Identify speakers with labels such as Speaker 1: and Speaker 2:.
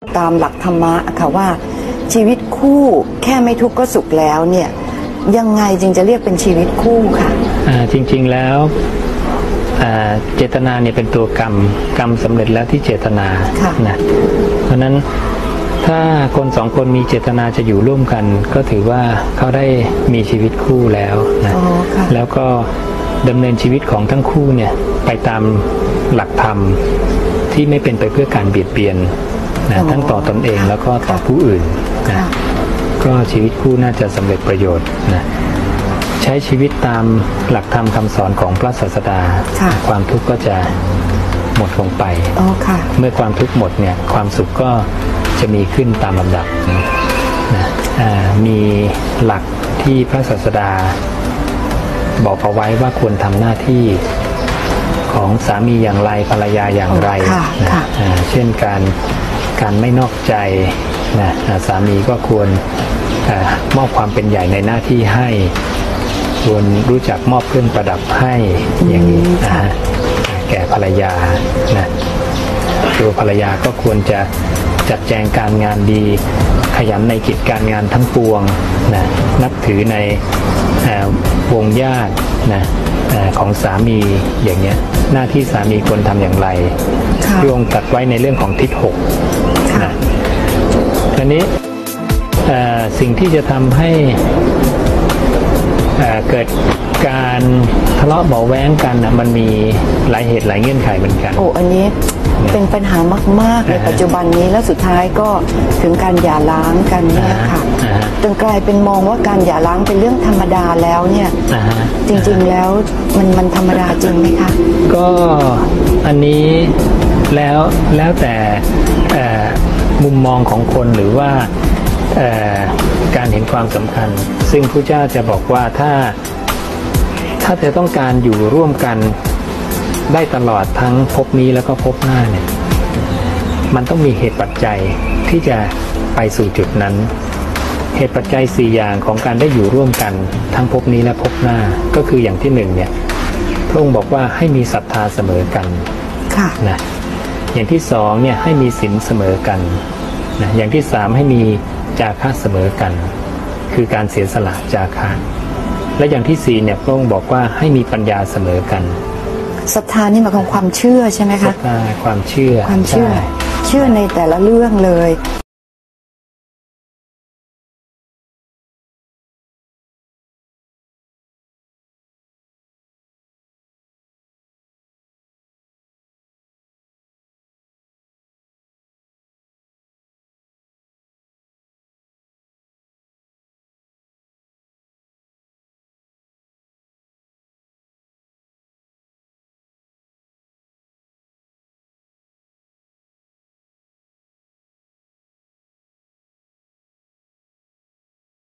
Speaker 1: ตามหลักธรรมะค่ะว่าชีวิตคู่แค่ไม่ทุกข์ก็สุขแล้วเนี่ยยังไงจึงจะเรียกเป็นชีวิตคู่ค่ะ
Speaker 2: จริงๆแล้วเจตนาเนี่ยเป็นตัวกรรมสำเร็จแล้วที่เจตนานะเพราะนั้นถ้าคนสองคนมีเจตนาจะอยู่ร่วมกันก็ถือว่าเขาได้มีชีวิตคู่แล้วนะแล้วก็ดำเนินชีวิตของทั้งคู่เนี่ยไปตามหลักธรรมที่ไม่เป็นไปเพื่อการเบียดเบียนนะทั้งต่อตนเองแล้วก็ต่อผู้อื่นนะก็ชีวิตคู่น่าจะสำเร็จประโยชน์นะใช้ชีวิตตามหลักธรรมคำสอนของพระศาสดาความทุกข์ก็จะหมดลงไปเมื่อความทุกข์หมดเนี่ยความสุขก็จะมีขึ้นตามลำดับนะมีหลักที่พระศาสดาบอกเอาไว้ว่าควรทำหน้าที่ของสามีอย่างไรภรรยาอย่างไรนะเช่นการไม่นอกใจนะสามีก็ควรมอบความเป็นใหญ่ในหน้าที่ให้ควรรู้จักมอบเครื่องประดับให้อย่างนี้นะแก่ภรรยานะตัวภรรยาก็ควรจะจัดแจงการงานดีขยันในกิจการงานทั้งปวงนะนับถือในวงญาตินะของสามีอย่างเงี้ยหน้าที่สามีควรทำอย่างไรที่องค์ตรัสไว้ในเรื่องของทิศหกนะทีนี้สิ่งที่จะทำให้เกิดการทะเลาะเบาแว้งกันนะมันมีหลายเหตุหลายเงื่อนไขเหมือนกัน
Speaker 1: อันนี้เป็นปัญหามากๆในปัจจุบันนี้แล้วสุดท้ายก็ถึงการหย่าร้างกันเนี่ยค่ะจนกลายเป็นมองว่าการหย่าร้างเป็นเรื่องธรรมดาแล้วเนี่ยจริงๆแล้วมันธรรมดาจริงไหมคะ
Speaker 2: ก็อันนี้แล้วแต่มุมมองของคนหรือว่าการเห็นความสำคัญซึ่งพระเจ้าจะบอกว่าถ้าจะต้องการอยู่ร่วมกันได้ตลอดทั้งภพนี้แล้วก็ภพหน้าเนี่ยมันต้องมีเหตุปัจจัยที่จะไปสู่จุดนั้นเหตุปัจจัย4อย่างของการได้อยู่ร่วมกันทั้งภพนี้และภพหน้าก็คืออย่างที่1เนี่ยพระองค์บอกว่าให้มีศรัทธาเสมอกันนะอย่างที่2เนี่ยให้มีศีลเสมอกันนะอย่างที่3ให้มีจาคะเสมอกันคือการเสียสละจาคะและอย่างที่4เนี่ยพระองค์บอกว่าให้มีปัญญาเสมอกัน
Speaker 1: ศรัทธานี่หมายความเชื่อใช่ไหมคะ
Speaker 2: ความเชื่อ
Speaker 1: ในแต่ละเรื่องเลย